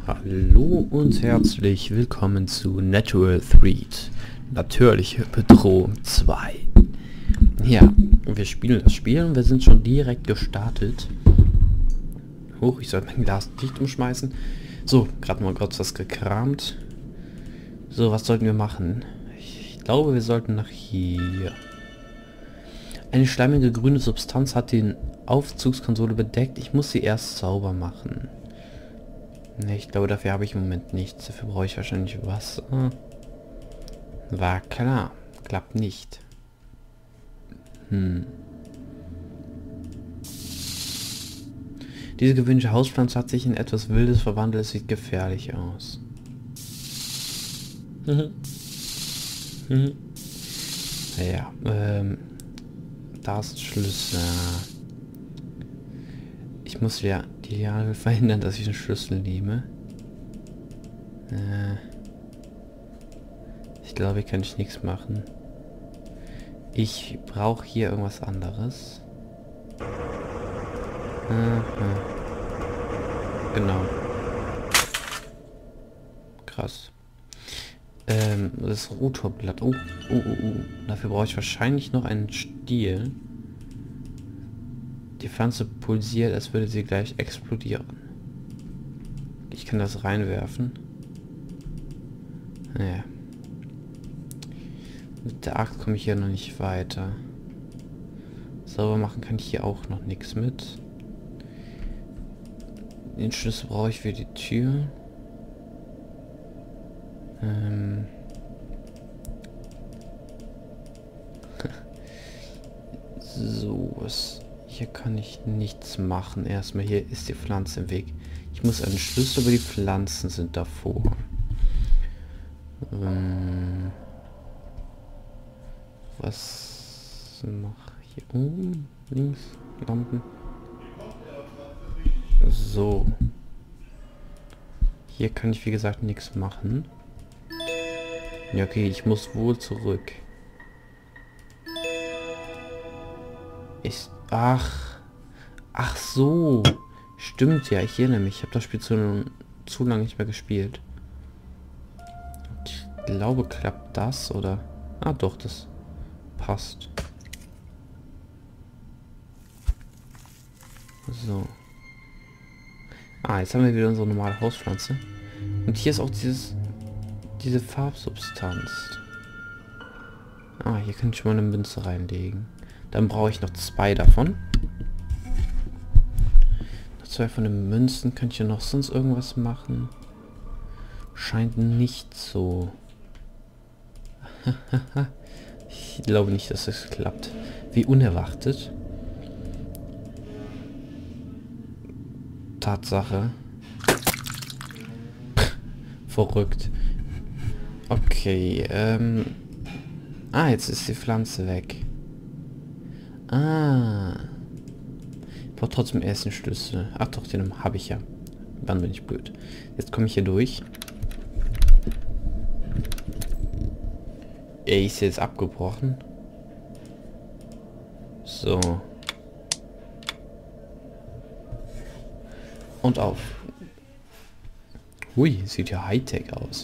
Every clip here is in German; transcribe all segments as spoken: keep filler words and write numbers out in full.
Hallo und herzlich willkommen zu Natural Threat, natürliche Bedrohung zwei. Ja, wir spielen das Spiel und wir sind schon direkt gestartet. Hoch, ich sollte mein Glas dicht umschmeißen. So, gerade mal kurz was gekramt. So, was sollten wir machen? Ich glaube, wir sollten nach hier. Eine schleimige grüne Substanz hat den Aufzugskonsole bedeckt. Ich muss sie erst sauber machen. Ne, ich glaube, dafür habe ich im Moment nichts. Dafür brauche ich wahrscheinlich Wasser. War klar. Klappt nicht. Hm. Diese gewöhnliche Hauspflanze hat sich in etwas Wildes verwandelt. Es sieht gefährlich aus. Mhm. Mhm. Ja, ähm... da ist Schlüssel. Ich muss ja die Jahre verhindern, dass ich einen Schlüssel nehme. Äh, ich glaube, hier kann ich nichts machen. Ich brauche hier irgendwas anderes. Aha. Genau. Krass. Ähm, das Rotorblatt. Oh, oh, oh, oh. Dafür brauche ich wahrscheinlich noch einen Stiel. Die Pflanze pulsiert, als würde sie gleich explodieren. Ich kann das reinwerfen. Naja. Mit der Axt komme ich hier noch nicht weiter. Sauber machen kann ich hier auch noch nichts mit. Den Schlüssel brauche ich für die Tür. Ähm... so, was... Hier kann ich nichts machen. Erstmal hier ist die Pflanze im Weg. Ich muss einen Schlüssel, aber die Pflanzen sind davor. Ähm, was mache ich hier oben? Links? Lampen? So. Hier kann ich wie gesagt nichts machen. Ja, okay, ich muss wohl zurück. Ist... Ach. Ach so. Stimmt ja, ich erinnere mich. Ich habe das Spiel zu, zu lange nicht mehr gespielt. Ich glaube, klappt das, oder? Ah, doch, das passt. So. Ah, jetzt haben wir wieder unsere normale Hauspflanze. Und hier ist auch dieses... diese Farbsubstanz. Ah, hier kann ich mal eine Münze reinlegen. Dann brauche ich noch zwei davon. Noch zwei von den Münzen. Kann ich ja noch sonst irgendwas machen? Scheint nicht so. Ich glaube nicht, dass das klappt. Wie unerwartet. Tatsache. Verrückt. Okay, ähm... ah, jetzt ist die Pflanze weg. Ah. Ich brauche trotzdem erst einen Schlüssel. Ach doch, den habe ich ja. Wann bin ich blöd? Jetzt komme ich hier durch. Er ist jetzt abgebrochen. So. Und auf. Hui, sieht ja Hightech aus.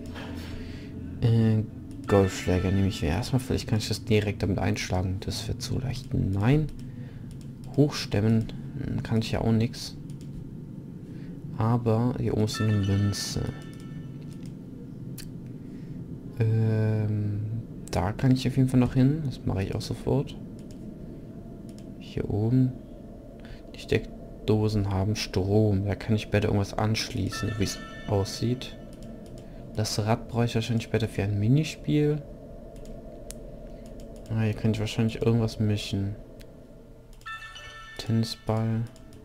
Äh, Golfschläger nehme ich mir erstmal. Vielleicht kann ich das direkt damit einschlagen. Das wird so leicht. Nein. Hochstemmen kann ich ja auch nichts. Aber hier oben ist eine Münze. Ähm, da kann ich auf jeden Fall noch hin. Das mache ich auch sofort. Hier oben. Die Steckdosen haben Strom. Da kann ich später irgendwas anschließen, wie es aussieht. Das Rad brauche ich wahrscheinlich später für ein Minispiel. Ah, hier kann ich wahrscheinlich irgendwas mischen. Tennisball.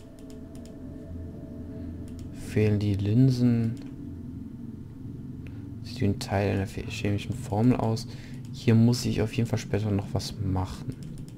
Fehlen die Linsen. Sieht wie ein Teil einer chemischen Formel aus. Hier muss ich auf jeden Fall später noch was machen.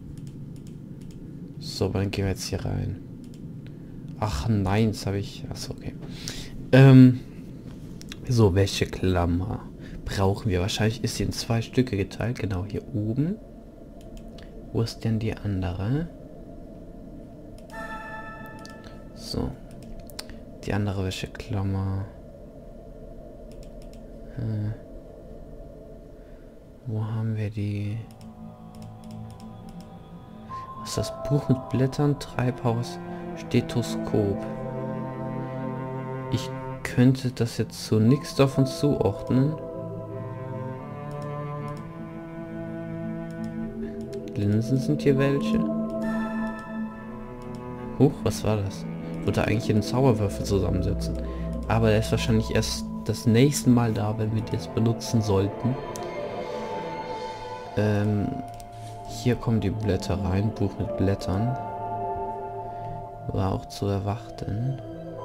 So, aber dann gehen wir jetzt hier rein. Ach nein, das habe ich... Achso, okay. Ähm... So, welche Klammer brauchen wir? Wahrscheinlich ist sie in zwei Stücke geteilt. Genau, hier oben. Wo ist denn die andere? So. Die andere Wäscheklammer. Hm. Wo haben wir die? Was ist das? Buch mit Blättern, Treibhaus, Stethoskop. Ich könnte das jetzt zu nichts davon zuordnen. Linsen sind hier welche. Huch, was war das? Ich wollte eigentlich einen Zauberwürfel zusammensetzen. Aber der ist wahrscheinlich erst das nächste Mal da, wenn wir das benutzen sollten. Ähm, hier kommen die Blätter rein. Buch mit Blättern. War auch zu erwarten.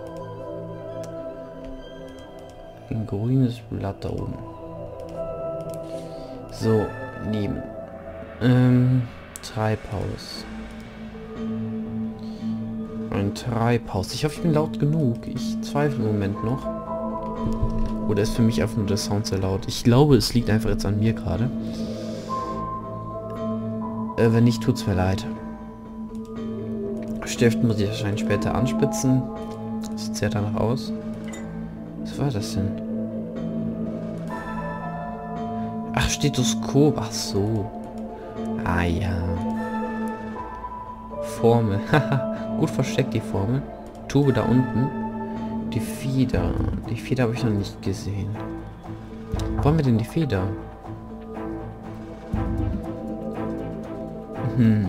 Ein grünes Blatt da oben. So, neben. Ähm, Treibhaus. Ein Treibhaus. Ich hoffe, ich bin laut genug. Ich zweifle im Moment noch. Oder ist für mich einfach nur der Sound sehr laut? Ich glaube, es liegt einfach jetzt an mir gerade. Äh, wenn nicht, tut's mir leid. Stift muss ich wahrscheinlich später anspitzen. Das sieht sehr danach aus. Was war das denn? Ach, Stethoskop. Ach so. Ah ja. Formel. Gut versteckt die Formel. Tube da unten. Die Feder. Die Feder habe ich noch nicht gesehen. Wo haben wir denn die Feder? Hm.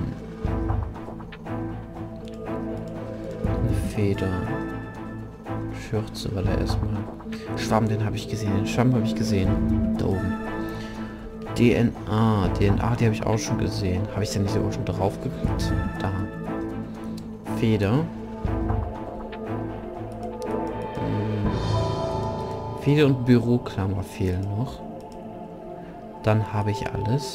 Eine Feder. Schürze war da erstmal. Schwamm, den habe ich gesehen. Den Schwamm habe ich gesehen. Da oben. D N A. D N A, die habe ich auch schon gesehen. Habe ich denn nicht sogar schon drauf gekriegt? Da. Feder. Hm. Feder und Büroklammer fehlen noch. Dann habe ich alles.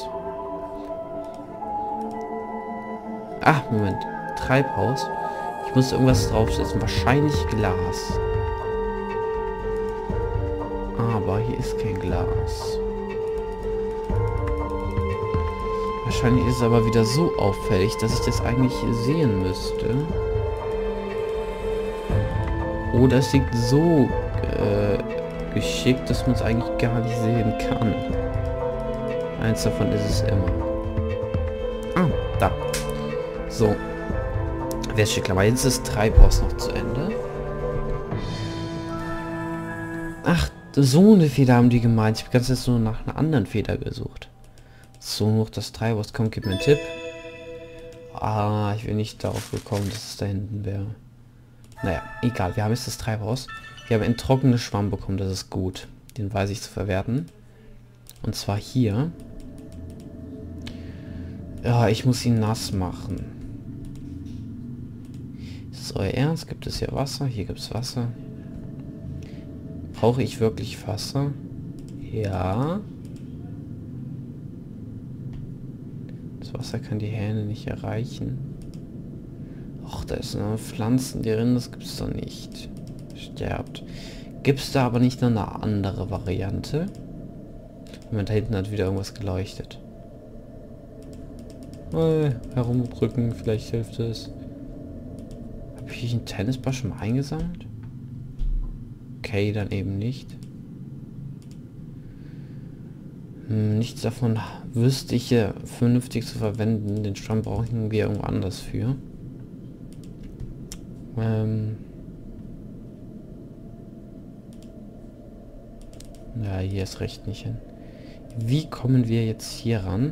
Ah, Moment. Treibhaus. Ich muss irgendwas draufsetzen. Wahrscheinlich Glas. Aber hier ist kein Glas. Wahrscheinlich ist es aber wieder so auffällig, dass ich das eigentlich sehen müsste. Oder es liegt so äh, geschickt, dass man es eigentlich gar nicht sehen kann. Eins davon ist es immer. Ah, da. So. Wäscheklammer. Jetzt ist das Treibhaus noch zu Ende. Ach, so eine Feder haben die gemeint. Ich habe ganz jetzt nur nach einer anderen Feder gesucht. So, noch das Treibhaus. Komm, gib mir einen Tipp. Ah, ich bin nicht darauf gekommen, dass es da hinten wäre. Naja, egal. Wir haben jetzt das Treibhaus. Wir haben einen trockenen Schwamm bekommen. Das ist gut. Den weiß ich zu verwerten. Und zwar hier. Ja, ich muss ihn nass machen. Ist es euer Ernst? Gibt es hier Wasser? Hier gibt es Wasser. Brauche ich wirklich Wasser? Ja. Das Wasser kann die Hähne nicht erreichen. Och, da ist eine Pflanzen drin, das gibt es doch nicht. Sterbt. Gibt es da aber nicht noch eine andere Variante? Moment, da hinten hat wieder irgendwas geleuchtet. Äh, herumdrücken, vielleicht hilft es. Habe ich einen Tennisball schon mal eingesammelt? Okay, dann eben nicht. Hm, nichts davon wüsste ich ja vernünftig zu verwenden. Den Schwamm brauchen wir irgendwo anders für. Ähm ja, hier ist recht nicht hin. Wie kommen wir jetzt hier ran?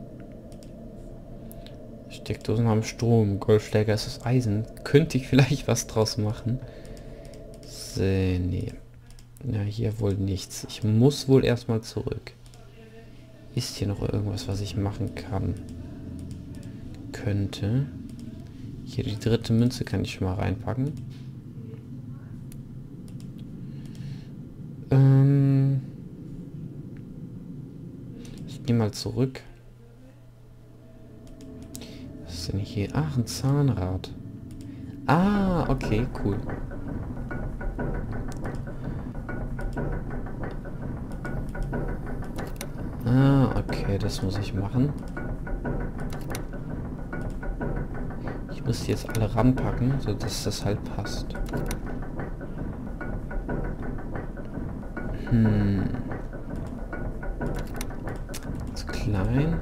Steckdosen haben Strom, Golfschläger ist das Eisen. Könnte ich vielleicht was draus machen? So, nee. Ja, hier wohl nichts. Ich muss wohl erstmal zurück. Ist hier noch irgendwas, was ich machen kann? Könnte. Hier die dritte Münze kann ich schon mal reinpacken. Ähm ich gehe mal zurück. Was ist denn hier? Ach, ein Zahnrad. Ah, okay, cool. Ah, okay, das muss ich machen. Ich muss die jetzt alle ranpacken, so dass das halt passt. Hm. Zu klein.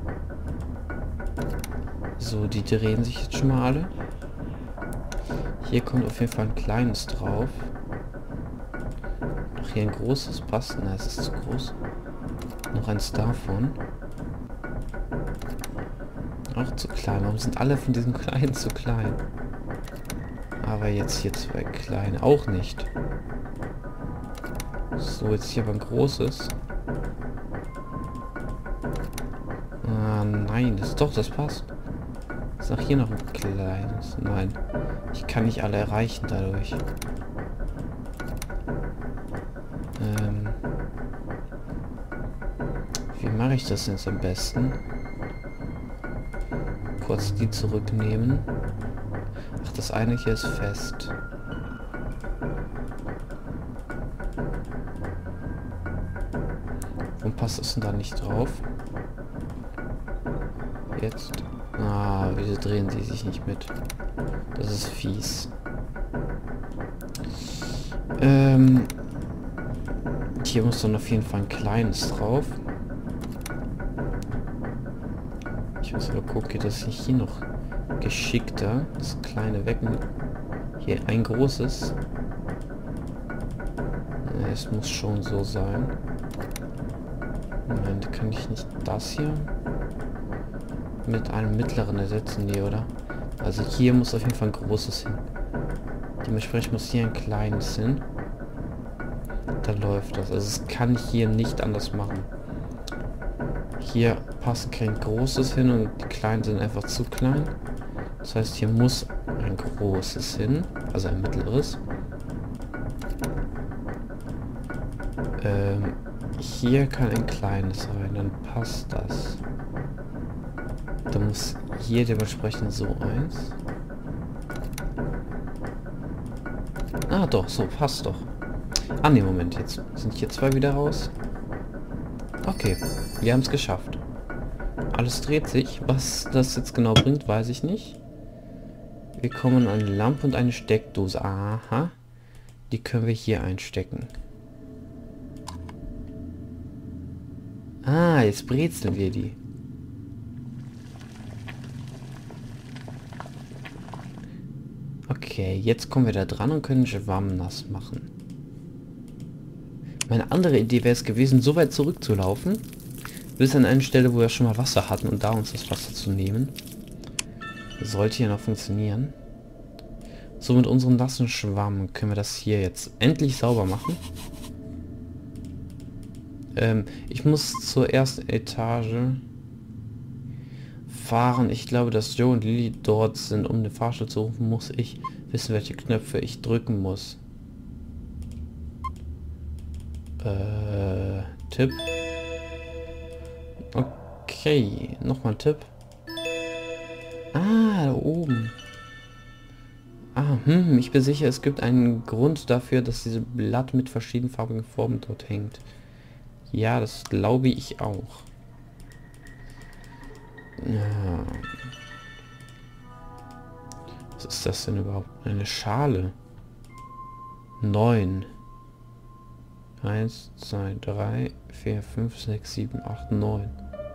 So, die drehen sich jetzt schon mal alle. Hier kommt auf jeden Fall ein kleines drauf. Noch hier ein großes passt. Nein, es ist zu groß. Noch eins davon. Auch zu klein. Warum sind alle von diesen kleinen zu klein? Aber jetzt hier zwei kleine. Auch nicht. So, jetzt hier aber ein großes. Ah, nein. Das doch, das passt. Ist auch hier noch ein kleines. Nein. Ich kann nicht alle erreichen dadurch. Ähm. Wie mache ich das jetzt am besten? Kurz die zurücknehmen. Ach, das eine hier ist fest. Warum passt das denn da nicht drauf? Jetzt. Ah, wieso drehen sie sich nicht mit? Das ist fies. Ähm. Hier muss dann auf jeden Fall ein kleines drauf. Ich muss aber gucken, dass ich hier noch geschickter das kleine wecken. Hier ein großes. Es muss schon so sein. Moment, kann ich nicht das hier mit einem mittleren ersetzen? Nee, oder? Also hier muss auf jeden Fall ein großes hin. Dementsprechend muss hier ein kleines hin. Da läuft das. Also es kann hier nicht anders machen. Hier passt kein großes hin und die kleinen sind einfach zu klein. Das heißt, hier muss ein großes hin. Also ein mittleres. Ähm, hier kann ein kleines rein. Dann passt das. Da muss hier dementsprechend so eins. Ah doch, so passt doch. Ah ne, Moment, jetzt sind hier zwei wieder raus. Okay, wir haben es geschafft. Alles dreht sich. Was das jetzt genau bringt, weiß ich nicht. Wir kommen an eine Lampe und eine Steckdose. Aha. Die können wir hier einstecken. Ah, jetzt brezeln wir die. Okay, jetzt kommen wir da dran und können Schwamm nass machen. Meine andere Idee wäre es gewesen, so weit zurückzulaufen, bis an eine Stelle, wo wir schon mal Wasser hatten und da uns das Wasser zu nehmen. Sollte hier noch funktionieren. So, mit unserem nassen Schwamm können wir das hier jetzt endlich sauber machen. Ähm, ich muss zur ersten Etage fahren. Ich glaube, dass Joe und Lily dort sind. Um den Fahrstuhl zu rufen, muss ich wissen, welche Knöpfe ich drücken muss. Äh, Tipp. Okay, nochmal ein Tipp. Ah, da oben. Ah, hm, ich bin sicher, es gibt einen Grund dafür, dass dieses Blatt mit verschiedenfarbigen Formen dort hängt. Ja, das glaube ich auch. Ja. Was ist das denn überhaupt? Eine Schale. Neun. Eins, zwei, drei, vier, fünf, sechs, sieben, acht, neun.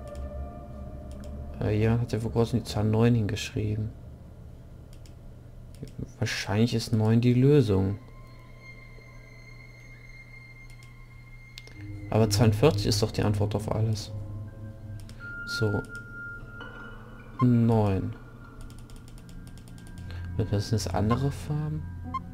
Äh, jemand hat ja vor kurzem die Zahl neun hingeschrieben. Wahrscheinlich ist neun die Lösung. Aber zweiundvierzig ist doch die Antwort auf alles. So. neun. Was sind das andere Farben?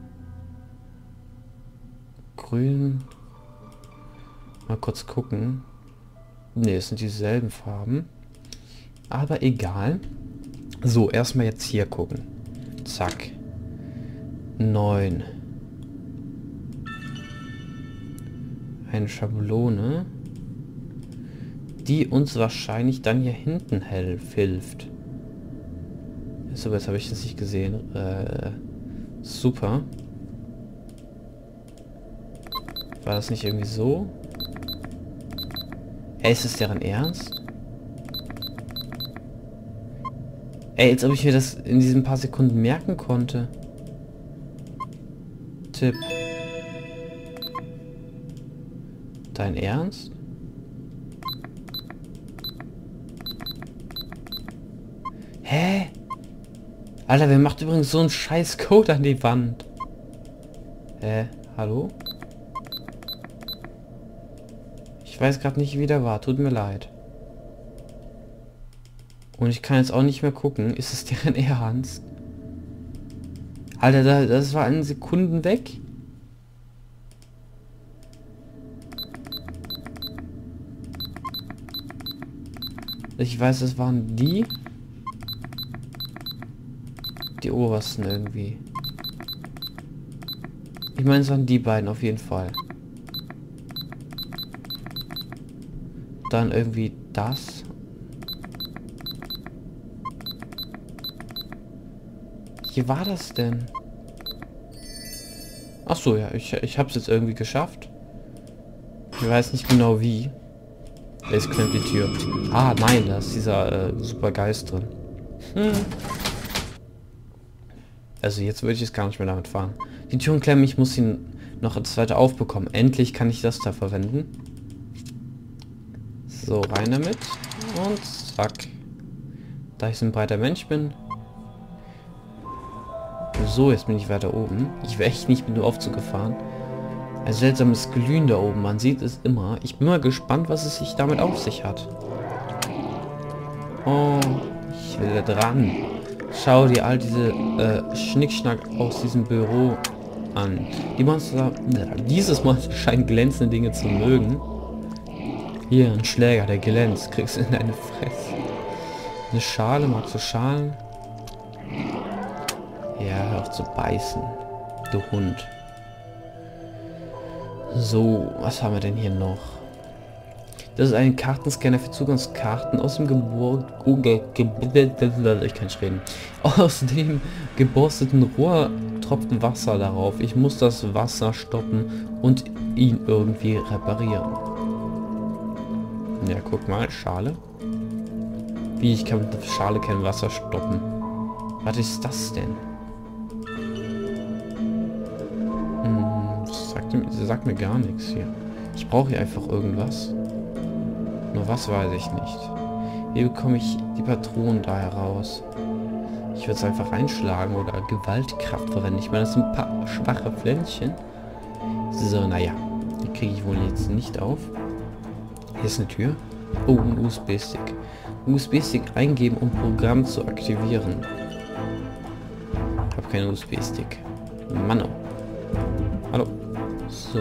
Grün. Mal kurz gucken. Ne, es sind dieselben Farben. Aber egal. So, erstmal jetzt hier gucken. Zack. neun. Eine Schablone, die uns wahrscheinlich dann hier hinten hilft. So, jetzt habe ich das nicht gesehen. Äh, super. War das nicht irgendwie so? Ey, ist es deren Ernst? Ey, als ob ich mir das in diesen paar Sekunden merken konnte. Tipp. Dein Ernst? Hä? Alter, wer macht übrigens so einen scheiß Code an die Wand? Hä? Hallo? Ich weiß gerade nicht, wie der war. Tut mir leid. Und ich kann jetzt auch nicht mehr gucken. Ist es deren Ernst? Alter, das war in Sekunden weg. Ich weiß, es waren die. Die obersten irgendwie. Ich meine, es waren die beiden auf jeden Fall. Dann irgendwie das. Wie war das denn? Ach so, ja, ich, ich habe es jetzt irgendwie geschafft. Ich weiß nicht genau wie. Jetzt klemmt die Tür. Ah, nein, da ist dieser äh, super Geist drin. Hm. Also jetzt würde ich es gar nicht mehr damit fahren. Die Türen klemmen, ich muss ihn noch als zweite aufbekommen. Endlich kann ich das da verwenden. So, rein damit. Und zack. Da ich so ein breiter Mensch bin. So, jetzt bin ich weiter oben. Ich wäre echt nicht mit dem Aufzug gefahren. Ein seltsames Glühen da oben. Man sieht es immer. Ich bin mal gespannt, was es sich damit auf sich hat. Oh, ich will da dran. Schau dir all diese äh, Schnickschnack aus diesem Büro an. Die Monster, äh, dieses Monster scheint glänzende Dinge zu mögen. Hier, ein Schläger, der glänzt. Kriegst du in deine Fresse. Eine Schale, magst du Schalen? Ja, hör auf zu beißen. Du Hund. So, was haben wir denn hier noch? Das ist ein Kartenscanner für Zugangskarten aus dem Gebor... Ich kann nicht reden. Aus dem geborsteten Rohr tropft Wasser darauf. Ich muss das Wasser stoppen und ihn irgendwie reparieren. Ja, guck mal, Schale. Wie, ich kann mit der Schale kein Wasser stoppen. Was ist das denn? Hm, das sagt, das sagt mir gar nichts hier. Ich brauche hier einfach irgendwas. Nur was weiß ich nicht. Wie bekomme ich die Patronen da heraus? Ich würde es einfach reinschlagen oder Gewaltkraft verwenden. Ich meine, das sind ein paar schwache Pflänzchen. So, naja. Die kriege ich wohl jetzt nicht auf. Hier ist eine Tür. Oh, ein U S B-Stick. U S B-Stick eingeben, um Programm zu aktivieren. Ich habe keinen U S B-Stick. Mann. Hallo. So.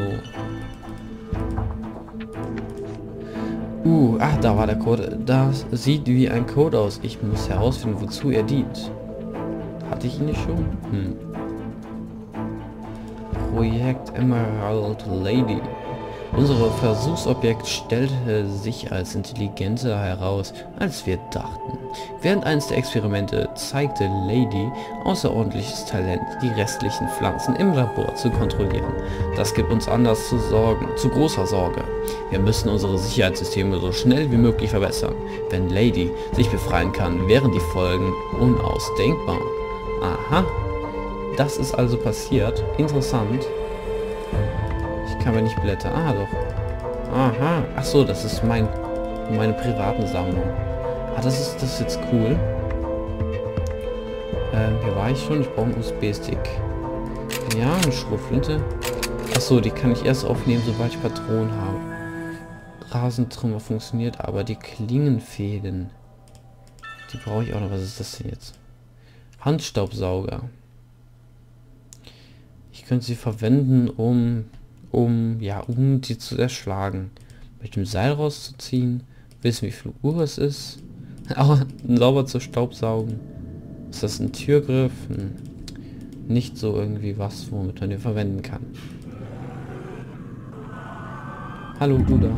Uh, ach, da war der Code. Das sieht wie ein Code aus. Ich muss herausfinden, wozu er dient. Hatte ich ihn nicht schon? Hm. Projekt Emerald Lady. Unser Versuchsobjekt stellte sich als intelligenter heraus, als wir dachten. Während eines der Experimente zeigte Lady außerordentliches Talent, die restlichen Pflanzen im Labor zu kontrollieren. Das gibt uns Anlass zu Sorgen, zu großer Sorge. Wir müssen unsere Sicherheitssysteme so schnell wie möglich verbessern. Wenn Lady sich befreien kann, wären die Folgen unausdenkbar. Aha, das ist also passiert. Interessant. Ich kann aber nicht blättern. Ah, doch. Aha. Ach so, das ist mein meine privaten Sammlung. Ah, das ist das ist jetzt cool. Ähm, hier war ich schon. Ich brauche einen U S B-Stick. Ja, eine Schrotflinte. Ach so, die kann ich erst aufnehmen, sobald ich Patronen habe. Rasentrümmer funktioniert, aber die Klingenfäden, die brauche ich auch noch. Was ist das denn jetzt? Handstaubsauger. Ich könnte sie verwenden, um um ja um die zu erschlagen, mit dem Seil rauszuziehen, wissen wie viel Uhr es ist, aber sauber zu staubsaugen. Ist das ein Türgriff? Hm. Nicht so irgendwie was, womit man den verwenden kann. Hallo Bruder.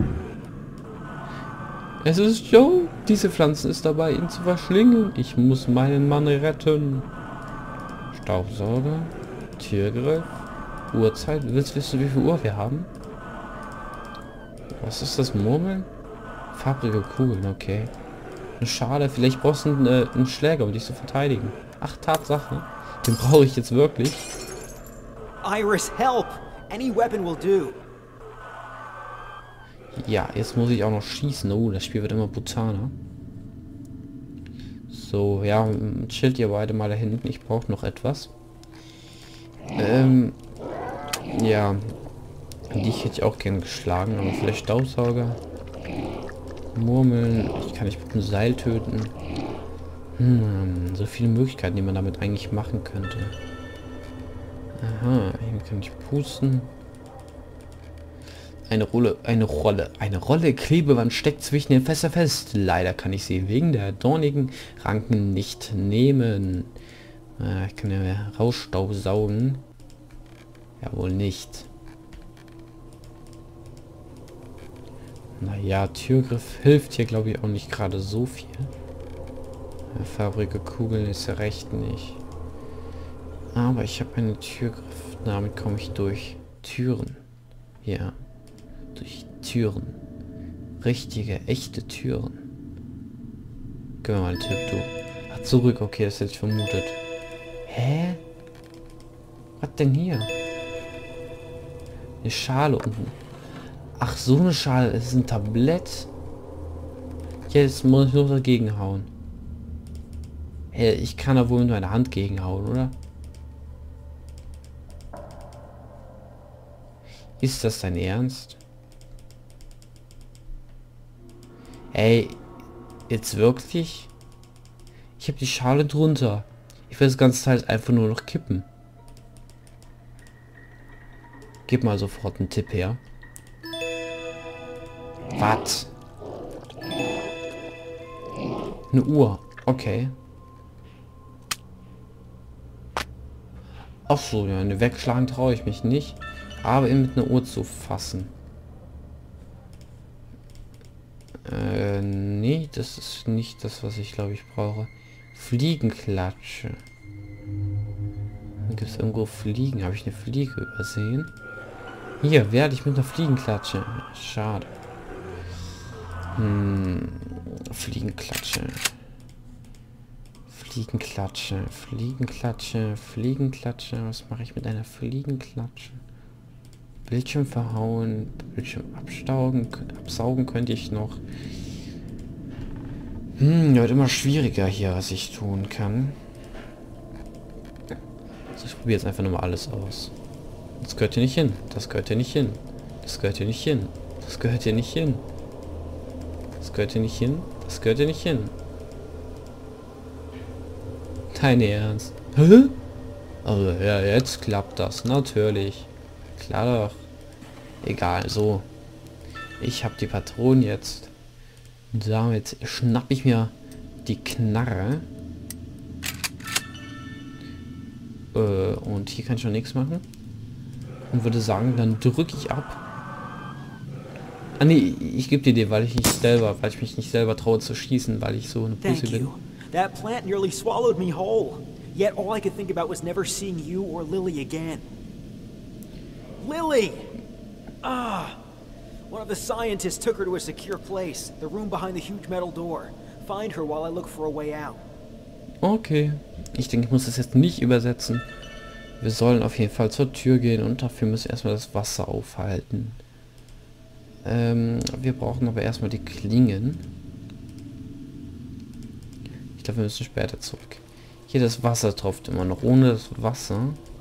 Es ist Joe. Diese Pflanze ist dabei, ihn zu verschlingen. Ich muss meinen Mann retten. Staubsauger, Türgriff, Uhrzeit. Willst du wissen, wie viel Uhr wir haben? Was ist das? Murmeln? Fabrige Kugeln, okay. Eine Schale. Vielleicht brauchst du einen, äh, einen Schläger, um dich zu verteidigen. Ach, Tatsache. Den brauche ich jetzt wirklich. Iris, help! Any weapon will do. Ja, jetzt muss ich auch noch schießen. Oh, das Spiel wird immer brutaler. So, ja, chillt ihr beide mal da hinten. Ich brauche noch etwas. Ähm, ja. Dich hätte ich auch gern geschlagen, aber vielleicht Staubsauger. Murmeln. Ich kann nicht mit dem Seil töten. Hm, so viele Möglichkeiten, die man damit eigentlich machen könnte. Aha, hier kann ich pusten. Eine Rolle, eine Rolle, eine Rolle Klebeband steckt zwischen den Fässern fest. Leider kann ich sie wegen der dornigen Ranken nicht nehmen. Ah, ich kann ja Rauchstaub saugen. Ja, wohl nicht. Naja, Türgriff hilft hier, glaube ich, auch nicht gerade so viel. Ja, fabrige Kugeln ist ja recht nicht. Aber ich habe einen Türgriff. Damit komme ich durch Türen. Ja. Durch Türen. Richtige, echte Türen. Gib mir mal einen Tipp, du. Ach, zurück. Okay, das hätte ich vermutet. Hä? Was denn hier? Eine Schale unten. Ach, so eine Schale. Es ist ein Tablett. Jetzt muss ich nur dagegen hauen. Hä, ich kann da wohl mit meiner Hand gegenhauen, oder? Ist das dein Ernst? Ey, jetzt wirklich? Ich habe die Schale drunter. Ich will das ganze Teil einfach nur noch kippen. Gib mal sofort einen Tipp her. Was? Eine Uhr. Okay. Ach so, ja, eine wegschlagen traue ich mich nicht. Aber eben mit einer Uhr zu fassen. Äh, nee, das ist nicht das, was ich glaube ich brauche. Fliegenklatsche. Gibt es irgendwo Fliegen? Habe ich eine Fliege übersehen? Hier, werde ich mit einer Fliegenklatsche. Schade. Hm, Fliegenklatsche. Fliegenklatsche, Fliegenklatsche, Fliegenklatsche. Was mache ich mit einer Fliegenklatsche? Bildschirm verhauen, Bildschirm abstaugen, absaugen könnte ich noch. Hm, wird immer schwieriger hier, was ich tun kann. Also ich probiere jetzt einfach nochmal alles aus. Das gehört hier nicht hin. Das gehört hier nicht hin. Das gehört hier nicht hin. Das gehört hier nicht hin. Das gehört hier nicht hin. Das gehört hier nicht hin. Dein Ernst? Hä? Also ja, jetzt klappt das. Natürlich. Klar doch. Egal, so. Ich habe die Patronen jetzt. Und damit schnapp ich mir die Knarre. Äh, und hier kann ich schon nichts machen. Und würde sagen, dann drücke ich ab. Ah nee, ich gebe dir die, weil ich nicht selber, weil ich mich nicht selber traue zu schießen, weil ich so eine Pussy bin. That plant nearly swallowed me whole. Yet all I could think about was never seeing you or Lily again. Lily! Ah! One of the scientists took her to a secure place, the room behind the huge metal door. Find her while I look for a way out. Okay. Ich denke, ich muss das jetzt nicht übersetzen. Wir sollen auf jeden Fall zur Tür gehen und dafür müssen wir erstmal das Wasser aufhalten. Ähm, wir brauchen aber erstmal die Klingen. Ich glaube, wir müssen später zurück. Hier das Wasser tropft immer noch. Ohne das Wasser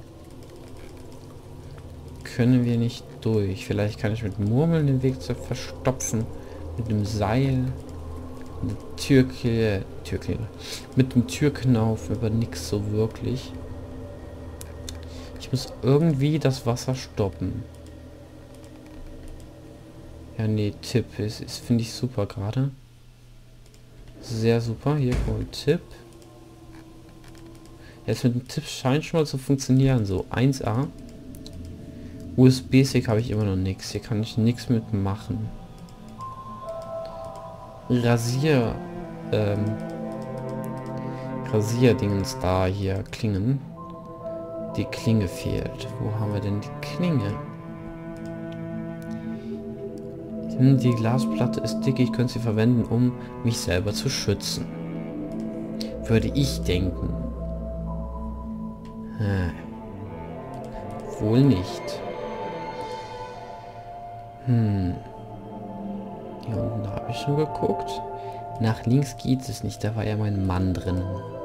können wir nicht durch. Vielleicht kann ich mit Murmeln den Weg zu verstopfen. Mit dem Seil. Mit der Türklinge. Türklinge. Mit dem Türknauf, aber nichts so wirklich. Ich muss irgendwie das Wasser stoppen. Ja, nee, Tipp ist, ist finde ich super gerade. Sehr super. Hier kommt Tipp. Jetzt mit dem Tipp scheint schon mal zu funktionieren. So, eins a. U S B-Stick habe ich immer noch nichts. Hier kann ich nichts mitmachen. Rasier... Ähm... Rasierdingens da hier. Klingen. Die Klinge fehlt. Wo haben wir denn die Klinge? Die Glasplatte ist dick. Ich könnte sie verwenden, um mich selber zu schützen. Würde ich denken. Hm. Wohl nicht. Hm. ich schon geguckt. Nach links geht es nicht, da war ja mein Mann drin.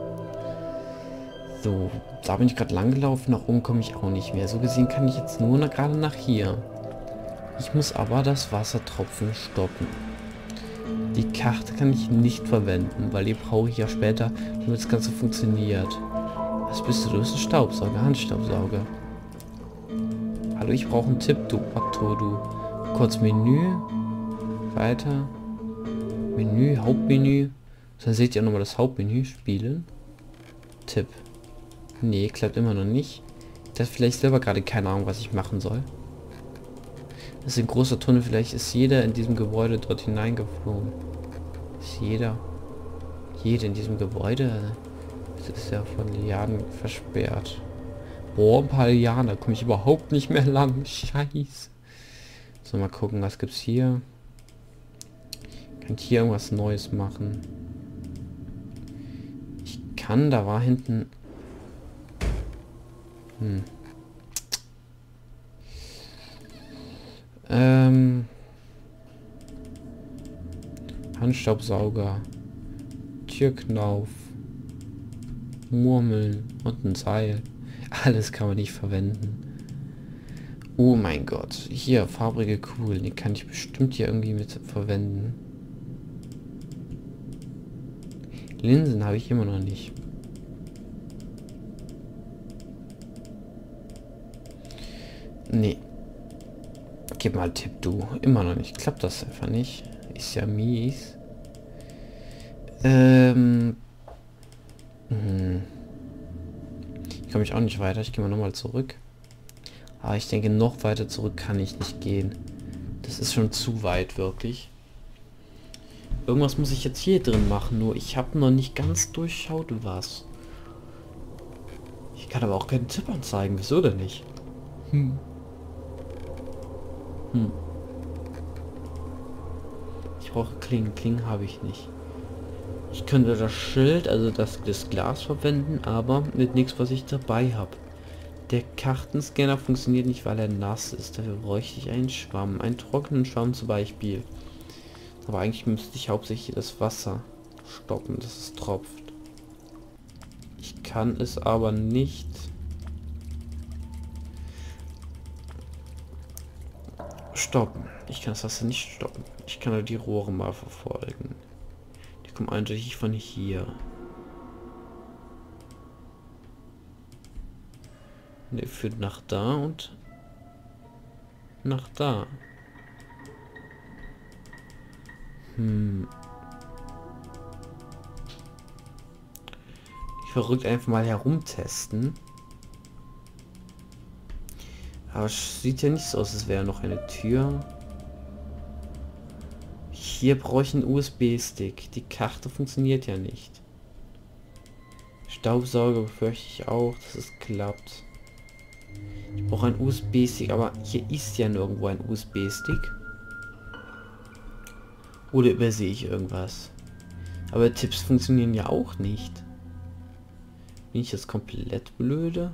So, da bin ich gerade lang gelaufen, nach oben komme ich auch nicht mehr. So gesehen kann ich jetzt nur nach, gerade nach hier. Ich muss aber das Wassertropfen stoppen. Die Karte kann ich nicht verwenden, weil die brauche ich ja später, damit das Ganze funktioniert. Was bist du? Du bist ein Staubsauger, Handstaubsauger. Hallo, ich brauche einen Tipp, du Otto, du. Kurz Menü. Weiter. Menü, Hauptmenü. Dann seht ihr nochmal das Hauptmenü. Spielen. Tipp. Nee, klappt immer noch nicht. Das vielleicht selber gerade keine Ahnung, was ich machen soll. Das ist ein großer Tunnel. Vielleicht ist jeder in diesem Gebäude dort hineingeflogen. Ist jeder. Jeder in diesem Gebäude. Das ist ja von Lianen versperrt. Boah, ein paar Lianen. Da komme ich überhaupt nicht mehr lang. Scheiße. So, mal gucken, was gibt's hier. Kann ich hier irgendwas Neues machen? Ich kann, da war hinten... Hm. Ähm... Handstaubsauger. Türknauf. Murmeln und ein Seil. Alles kann man nicht verwenden. Oh mein Gott. Hier, farbrige Kugeln. Die kann ich bestimmt hier irgendwie mit verwenden. Linsen habe ich immer noch nicht. Nee. Gib mal Tipp, du. Immer noch nicht. Klappt das einfach nicht. Ist ja mies. Ähm... Hm. Ich komme ich auch nicht weiter. Ich gehe mal nochmal zurück. Aber ich denke, noch weiter zurück kann ich nicht gehen. Das ist schon zu weit, wirklich. Irgendwas muss ich jetzt hier drin machen. Nur ich habe noch nicht ganz durchschaut, was. Ich kann aber auch keinen Tipp anzeigen. Wieso denn nicht? Hm. Hm. Ich brauche Klingen. Klingen habe ich nicht. Ich könnte das Schild, also das, das Glas verwenden, aber mit nichts, was ich dabei habe. Der Kartenscanner funktioniert nicht, weil er nass ist. Dafür bräuchte ich einen Schwamm. Einen trockenen Schwamm zum Beispiel. Aber eigentlich müsste ich hauptsächlich das Wasser stoppen, dass es tropft. Ich kann es aber nicht... stoppen. Ich kann das Wasser nicht stoppen. Ich kann nur die Rohre mal verfolgen. Die kommen eindeutig von hier. Ne, führt nach da und nach da. Hm. Ich verrückt einfach mal herumtesten. Aber es sieht ja nicht so aus, als wäre noch eine Tür. Hier brauche ich einen U S B-Stick. Die Karte funktioniert ja nicht. Staubsauger befürchte ich auch, dass es klappt. Ich brauche einen U S B-Stick, aber hier ist ja nirgendwo ein U S B-Stick. Oder übersehe ich irgendwas? Aber Tipps funktionieren ja auch nicht. Bin ich jetzt komplett blöde?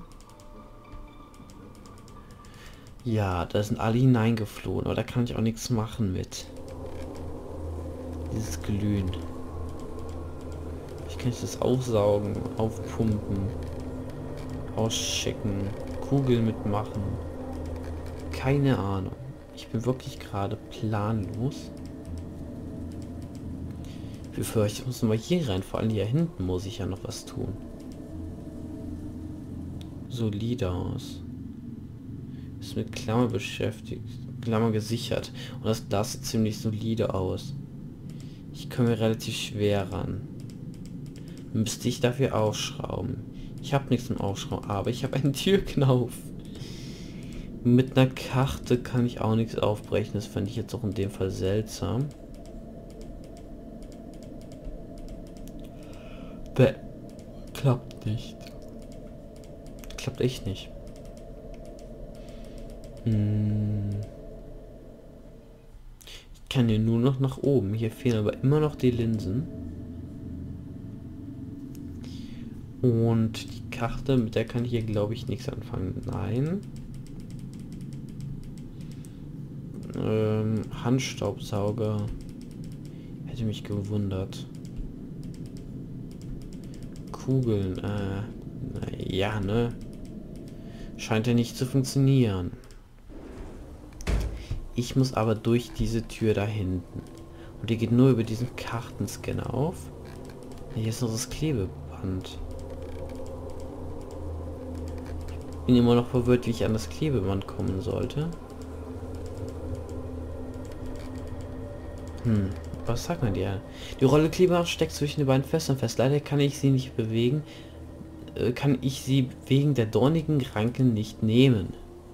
Ja, da sind alle hineingeflohen, aber da kann ich auch nichts machen mit. Dieses Glühen. Ich kann das aufsaugen, aufpumpen, ausschicken, Kugeln mitmachen. Keine Ahnung. Ich bin wirklich gerade planlos. Ich befürchte, ich muss mal hier rein, vor allem hier hinten muss ich ja noch was tun. Solide aus. Ist mit Klammer beschäftigt. Klammer gesichert. Und das Glas sieht ziemlich solide aus. Ich komme relativ schwer ran. Müsste ich dafür aufschrauben. Ich habe nichts zum Aufschrauben, aber ich habe einen Türknauf. Mit einer Karte kann ich auch nichts aufbrechen. Das fand ich jetzt auch in dem Fall seltsam. Bäh. Klappt nicht. Klappt echt nicht. Hm. Ich kann hier nur noch nach oben. Hier fehlen aber immer noch die Linsen. Und die Karte, mit der kann ich hier glaube ich nichts anfangen. Nein. Ähm, Handstaubsauger. Hätte mich gewundert. Kugeln, äh, ja, ne? Scheint ja nicht zu funktionieren. Ich muss aber durch diese Tür da hinten. Und die geht nur über diesen Kartenscanner auf. Hier ist noch das Klebeband. Ich bin immer noch verwirrt, wie ich an das Klebeband kommen sollte. Hm, was sagt man dir? Die Rolle Klebeband steckt zwischen den beiden Fässern fest. Leider kann ich sie nicht bewegen. Äh, kann ich sie wegen der dornigen Ranken nicht nehmen.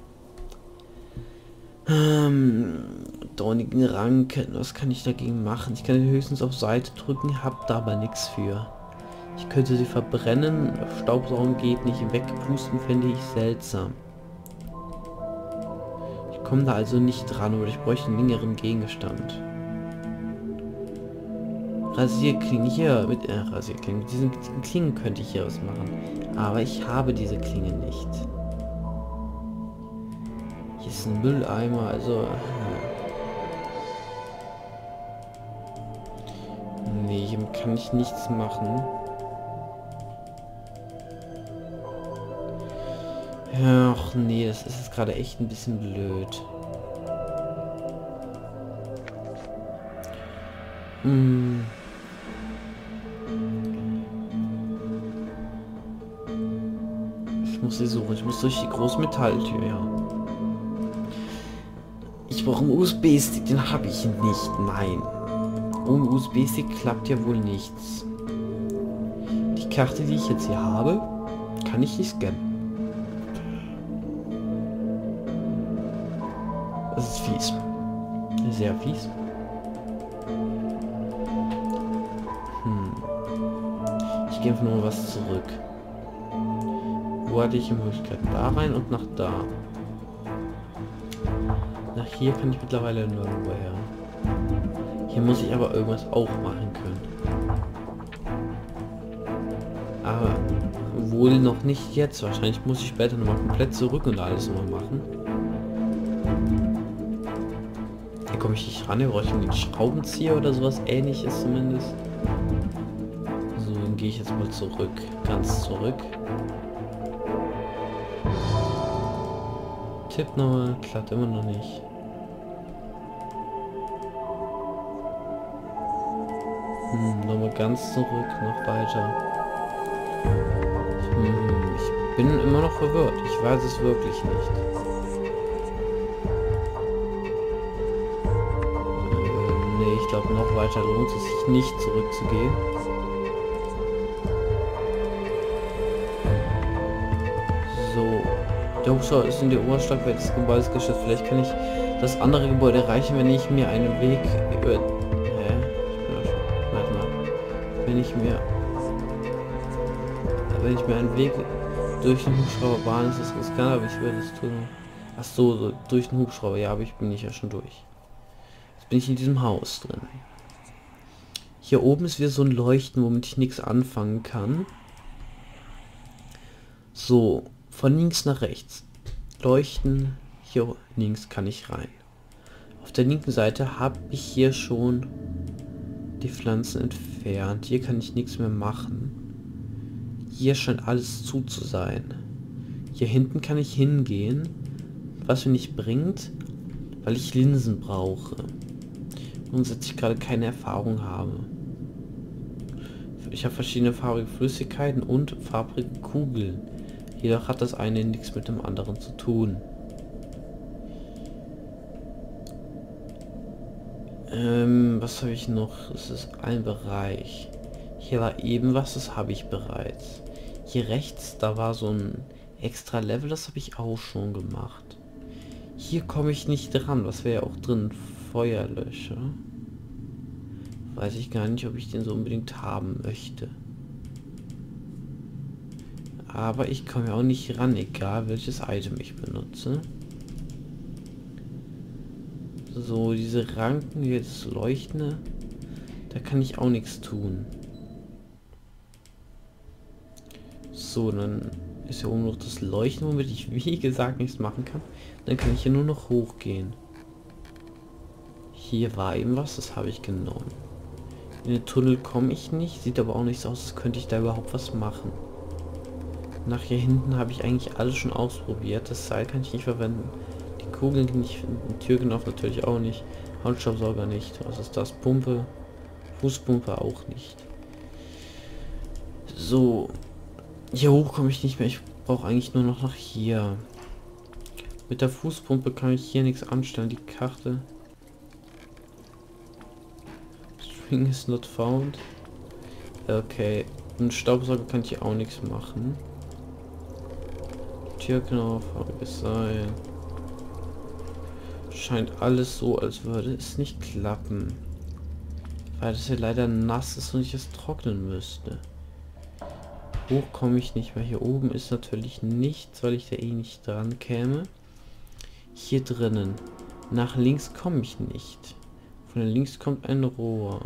Ähm, dornigen Ranken, was kann ich dagegen machen? Ich kann sie höchstens auf Seite drücken, hab da aber nichts für. Ich könnte sie verbrennen, Staubsaugen geht nicht, wegpusten finde ich seltsam. Ich komme da also nicht dran, oder ich bräuchte einen längeren Gegenstand. Rasierklingen hier, mit äh, Rasierklingen, mit diesen Klingen könnte ich hier was machen. Aber ich habe diese Klinge nicht. Hier ist ein Mülleimer, also... Nee, hier kann ich nichts machen. Ach nee, das ist jetzt gerade echt ein bisschen blöd. Hm. Ich muss sie suchen, ich muss durch die große Metalltür, ja. Ich brauche einen U S B-Stick, den habe ich nicht, nein. Ohne U S B-Stick klappt ja wohl nichts. Die Karte, die ich jetzt hier habe, kann ich nicht scannen. Das ist fies. Sehr fies. Hm. Ich gehe einfach nur was zurück. Wo hatte ich die Möglichkeit? Da rein und nach da. Nach hier kann ich mittlerweile nirgendwo her. Hier muss ich aber irgendwas auch machen können. Aber wohl noch nicht jetzt. Wahrscheinlich muss ich später nochmal komplett zurück und alles nochmal machen. Hier komme ich nicht ran. Hier brauche ich einen Schraubenzieher oder sowas Ähnliches zumindest. So, dann gehe ich jetzt mal zurück. Ganz zurück. Tipp nochmal. Klappt immer noch nicht. Hm, nochmal ganz zurück, noch weiter. Hm, ich bin immer noch verwirrt. Ich weiß es wirklich nicht. Ähm, nee, ich glaube noch weiter lohnt es sich nicht zurückzugehen. So. Der Hubschrauber ist in der Oberstockwerk des Gebäudes geschützt. Vielleicht kann ich das andere Gebäude erreichen, wenn ich mir einen Weg über... Wenn ich mir wenn ich mir einen Weg durch den Hubschrauber bahne, ist es riskant, aber ich werde es tun. Ach so, so durch den Hubschrauber, ja, aber ich bin nicht ja schon durch. Jetzt bin ich in diesem Haus drin. Hier oben ist wieder so ein Leuchten, womit ich nichts anfangen kann. So, von links nach rechts. Leuchten, hier links kann ich rein. Auf der linken Seite habe ich hier schon die Pflanzen entfernt. Hier kann ich nichts mehr machen. Hier scheint alles zu zu sein. Hier hinten kann ich hingehen, was mir nicht bringt, weil ich Linsen brauche. Und jetzt ich gerade keine Erfahrung habe. Ich habe verschiedene farbige Flüssigkeiten und farbige Kugeln. Jedoch hat das eine nichts mit dem anderen zu tun. Ähm, was habe ich noch? Es ist ein Bereich. Hier war eben was, das habe ich bereits. Hier rechts, da war so ein extra Level, das habe ich auch schon gemacht. Hier komme ich nicht dran, was wäre ja auch drin? Feuerlöscher. Weiß ich gar nicht, ob ich den so unbedingt haben möchte. Aber ich komme ja auch nicht ran, egal welches Item ich benutze. So, diese Ranken, jetzt Leuchten, da kann ich auch nichts tun. So, dann ist hier oben noch das Leuchten, womit ich wie gesagt nichts machen kann. Dann kann ich hier nur noch hochgehen. Hier war eben was, das habe ich genommen. In den Tunnel komme ich nicht. Sieht aber auch nicht so aus, als könnte ich da überhaupt was machen. Nach hier hinten habe ich eigentlich alles schon ausprobiert. Das Seil kann ich nicht verwenden. Die Kugeln nicht, die Türknauf natürlich auch nicht. Handstaubsauger nicht. Was ist das? Pumpe. Fußpumpe auch nicht. So. Hier hoch komme ich nicht mehr. Ich brauche eigentlich nur noch nach hier. Mit der Fußpumpe kann ich hier nichts anstellen. Die Karte. String is not found. Okay. Ein Staubsauger kann ich hier auch nichts machen. Türknauf, farbiges Seil. Scheint alles so, als würde es nicht klappen. Weil das hier leider nass ist und ich es trocknen müsste. Hoch komme ich nicht mehr. Hier oben ist natürlich nichts, weil ich da eh nicht dran käme. Hier drinnen. Nach links komme ich nicht. Von links kommt ein Rohr.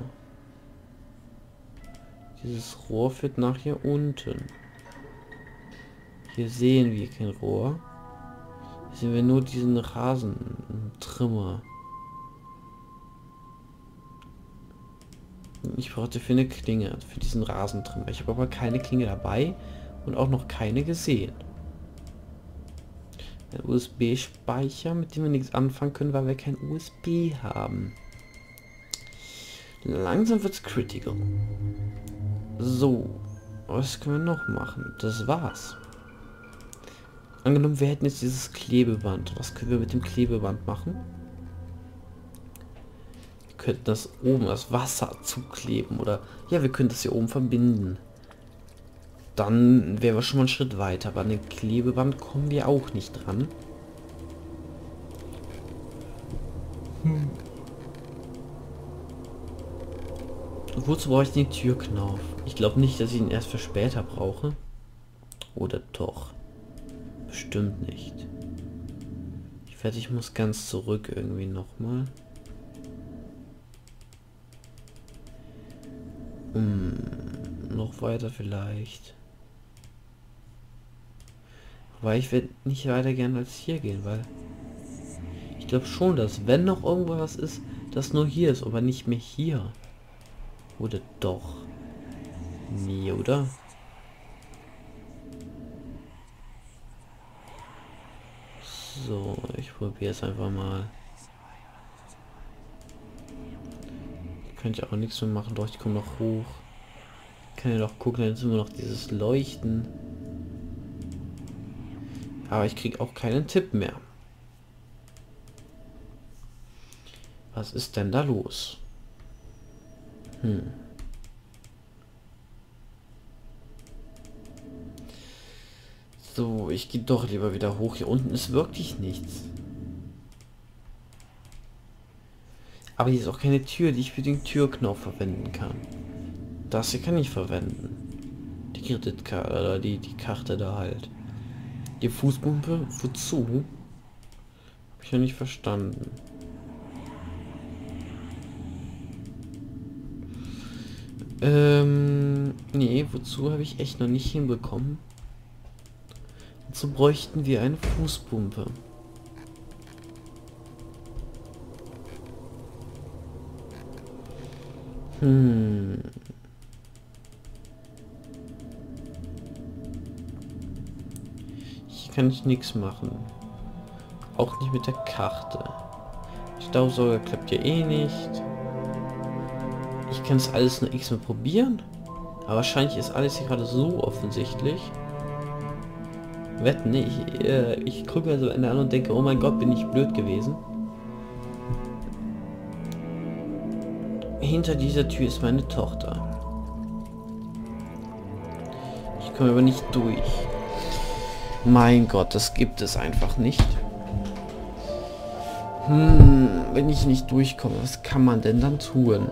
Dieses Rohr führt nach hier unten. Hier sehen wir kein Rohr. Hier sehen wir nur diesen Rasentrimmer. Ich brauchte für eine Klinge, für diesen Rasentrimmer. Ich habe aber keine Klinge dabei und auch noch keine gesehen. Ein U S B-Speicher, mit dem wir nichts anfangen können, weil wir kein U S B haben. Langsam wird's critical. So, was können wir noch machen? Das war's. Angenommen, wir hätten jetzt dieses Klebeband. Was können wir mit dem Klebeband machen? Wir könnten das oben, das Wasser zukleben. Oder, ja, wir könnten das hier oben verbinden. Dann wären wir schon mal einen Schritt weiter. Aber an den Klebeband kommen wir auch nicht dran. Hm. Wozu brauche ich den Türknauf? Ich glaube nicht, dass ich ihn erst für später brauche. Oder doch? Bestimmt nicht. Ich werde, ich muss ganz zurück irgendwie nochmal. Hm, noch weiter vielleicht. Weil ich werde nicht weiter gern als hier gehen, weil ich glaube schon, dass wenn noch irgendwo was ist, das nur hier ist, aber nicht mehr hier. Oder doch? Nee, oder? So, ich probiere es einfach mal. Ich könnte auch nichts mehr machen, doch ich komme noch hoch. Ich kann ja doch gucken, dann ist immer noch dieses Leuchten. Aber ich kriege auch keinen Tipp mehr. Was ist denn da los? Hm. So, ich gehe doch lieber wieder hoch. Hier unten ist wirklich nichts. Aber hier ist auch keine Tür, die ich für den Türknauf verwenden kann. Das hier kann ich verwenden. Die Kreditkarte oder die, die Karte da halt. Die Fußpumpe, wozu? Hab ich ja nicht verstanden. Ähm, nee, wozu habe ich echt noch nicht hinbekommen. Und so bräuchten wir eine Fußpumpe. Hm. Hier kann ich nichts machen. Auch nicht mit der Karte. Staubsauger klappt ja eh nicht. Ich kann es alles nur x-mal probieren. Aber wahrscheinlich ist alles hier gerade so offensichtlich. Wetten, ich, äh, ich gucke mir so Ende an und denke, oh mein Gott, bin ich blöd gewesen. Hinter dieser Tür ist meine Tochter. Ich komme aber nicht durch. Mein Gott, das gibt es einfach nicht. Hm, wenn ich nicht durchkomme, was kann man denn dann tun?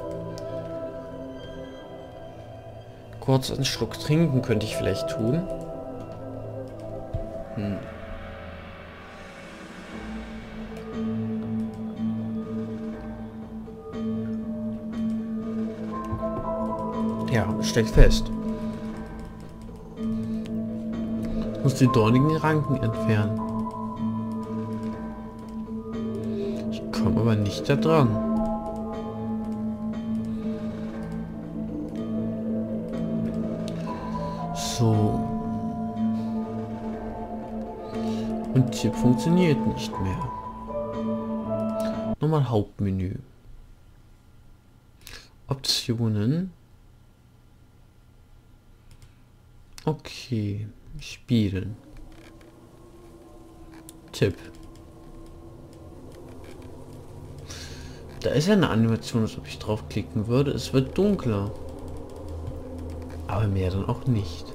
Kurz einen Schluck trinken könnte ich vielleicht tun. Hm. Ja, steckt fest. Ich muss die dornigen Ranken entfernen. Ich komme aber nicht da dran. Tipp funktioniert nicht mehr. Nochmal Hauptmenü. Optionen. Okay. Spielen. Tipp. Da ist ja eine Animation, als ob ich draufklicken würde. Es wird dunkler. Aber mehr dann auch nicht.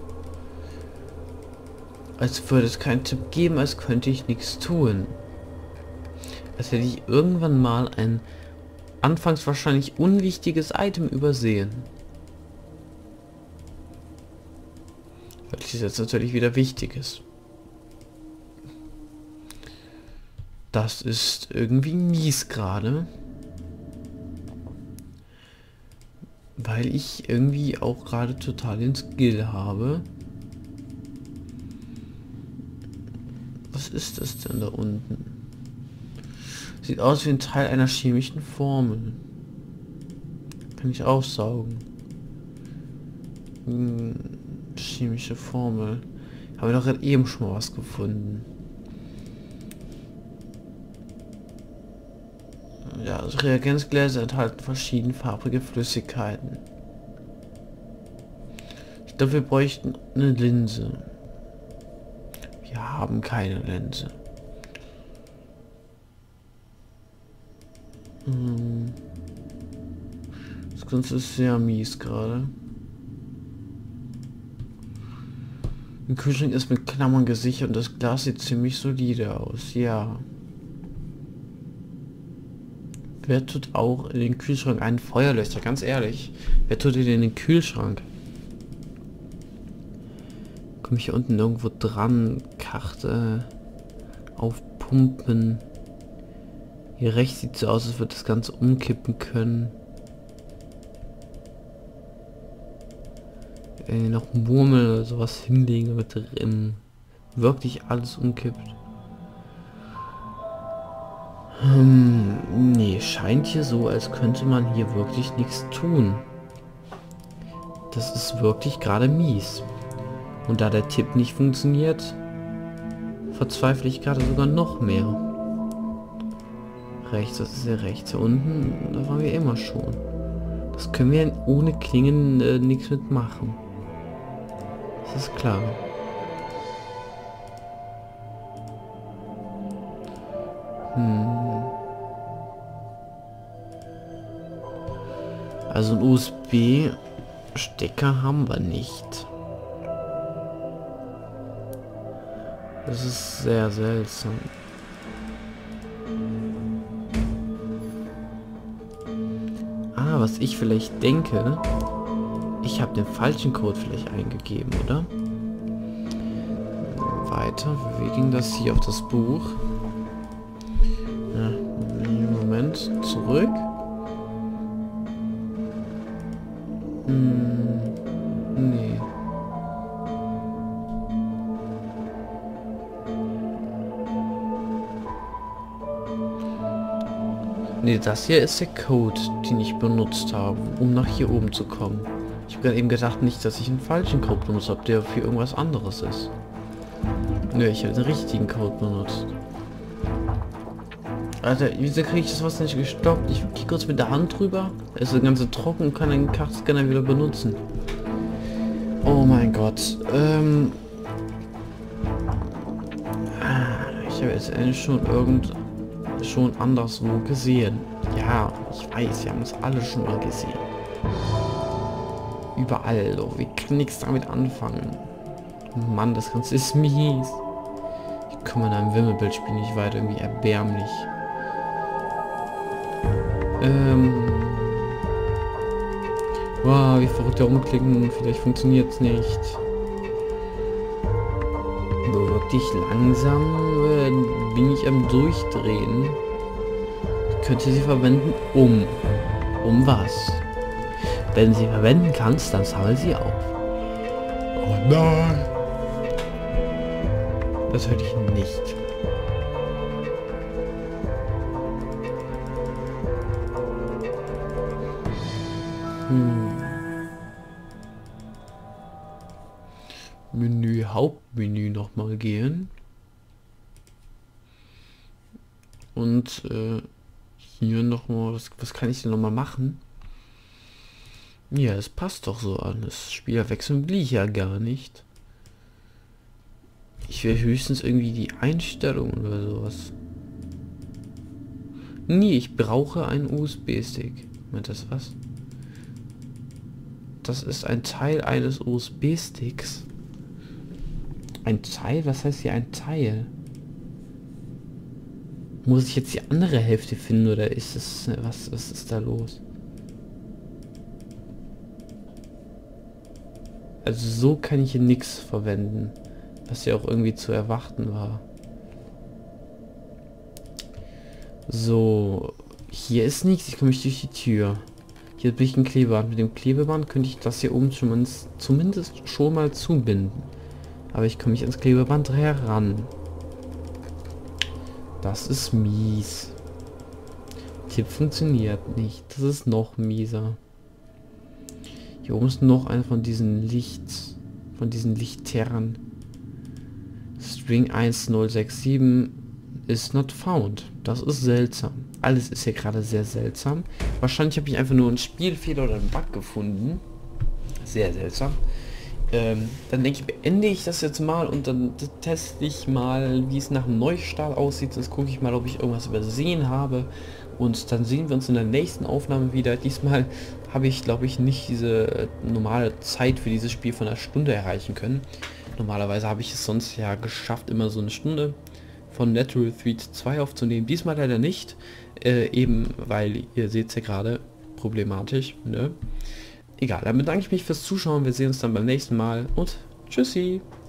Als würde es keinen Tipp geben, als könnte ich nichts tun. Als hätte ich irgendwann mal ein anfangs wahrscheinlich unwichtiges Item übersehen. Welches jetzt natürlich wieder wichtig ist. Das ist irgendwie mies gerade. Weil ich irgendwie auch gerade total den Skill habe. Was ist das denn da unten? Sieht aus wie ein Teil einer chemischen Formel. Kann ich aufsaugen. Hm, chemische Formel. Habe ich doch gerade eben schon mal was gefunden. Ja, also Reagenzgläser enthalten verschiedenfarbige Flüssigkeiten. Ich glaube, wir bräuchten eine Linse. Wir haben keine Linse. Hm. Das Ganze ist sehr mies gerade. Ein Kühlschrank ist mit Klammern gesichert und das Glas sieht ziemlich solide aus. Ja. Wer tut auch in den Kühlschrank einen Feuerlöscher? Ganz ehrlich. Wer tut den in den Kühlschrank? Komme ich hier unten irgendwo dran? Karte aufpumpen. Hier rechts sieht so aus, als würde das Ganze umkippen können. Äh, noch Murmel oder sowas hinlegen, damit drin wirklich alles umkippt. Hm, nee, scheint hier so, als könnte man hier wirklich nichts tun. Das ist wirklich gerade mies. Und da der Tipp nicht funktioniert, verzweifle ich gerade sogar noch mehr. Rechts, das ist ja rechts. Hier unten, da waren wir immer schon. Das können wir ohne Klingen äh, nichts mitmachen. Das ist klar. Hm. Also ein U S B-Stecker haben wir nicht. Das ist sehr seltsam. Ah, was ich vielleicht denke, ich habe den falschen Code vielleicht eingegeben, oder? Weiter, wir bewegen das hier auf das Buch. Ja, Moment, zurück. Hm, nee. Nee, das hier ist der Code, den ich benutzt habe, um nach hier oben zu kommen. Ich habe gerade eben gedacht, nicht, dass ich einen falschen Code benutzt habe, der für irgendwas anderes ist. Nö, ich habe den richtigen Code benutzt. Alter, wieso kriege ich das was nicht gestoppt? Ich gehe kurz mit der Hand drüber. Es ist das Ganze trocken und kann den Kartenscanner wieder benutzen. Oh mein Gott. Ähm. Ich habe jetzt eigentlich schon irgend schon anderswo gesehen. Ja, ich weiß, wir haben es alle schon mal gesehen. Überall, doch. Wir können nichts damit anfangen. Mann, das Ganze ist mies. Ich komme in einem Wimmelbildspiel nicht weiter, irgendwie erbärmlich. Ähm. Wow, wie verrückt herumklicken. Vielleicht funktioniert es nicht. Aber wirklich langsam äh, bin ich am Durchdrehen. Ich könnte sie verwenden, um. Um was? Wenn sie verwenden kannst, dann sammel sie auf. Oh nein! Das hätte ich nicht. Hm. Menü, Hauptmenü nochmal gehen. Und äh, hier nochmal, was, was kann ich denn nochmal machen? Ja, es passt doch so an. Das Spielerwechseln will ich ja gar nicht. Ich will höchstens irgendwie die Einstellung oder sowas. Nee, ich brauche einen U S B-Stick. Meint das was? Das ist ein Teil eines U S B-Sticks. Ein Teil? Was heißt hier ein Teil? Muss ich jetzt die andere Hälfte finden oder ist es... Was, was ist da los? Also so kann ich hier nichts verwenden. Was ja auch irgendwie zu erwarten war. So. Hier ist nichts. Ich komme nicht durch die Tür. Hier habe ich ein Klebeband. Mit dem Klebeband könnte ich das hier oben schon, zumindest schon mal zubinden. Aber ich komme nicht ans Klebeband heran. Das ist mies. Tipp funktioniert nicht. Das ist noch mieser. Hier oben ist noch einer von diesen Lichts. Von diesen Lichtterren. String eins null sechs sieben is not found. Das ist seltsam. Alles ist hier gerade sehr seltsam. Wahrscheinlich habe ich einfach nur einen Spielfehler oder einen Bug gefunden. Sehr seltsam. Ähm, dann denke ich, beende ich das jetzt mal und dann teste ich mal, wie es nach einem Neustart aussieht. Sonst gucke ich mal, ob ich irgendwas übersehen habe. Und dann sehen wir uns in der nächsten Aufnahme wieder. Diesmal habe ich, glaube ich, nicht diese normale Zeit für dieses Spiel von einer Stunde erreichen können. Normalerweise habe ich es sonst ja geschafft, immer so eine Stunde von Natural Threat zwei aufzunehmen. Diesmal leider nicht. Äh, eben, weil ihr seht es ja gerade, problematisch. Ne? Egal, dann bedanke ich mich fürs Zuschauen. Wir sehen uns dann beim nächsten Mal und tschüssi.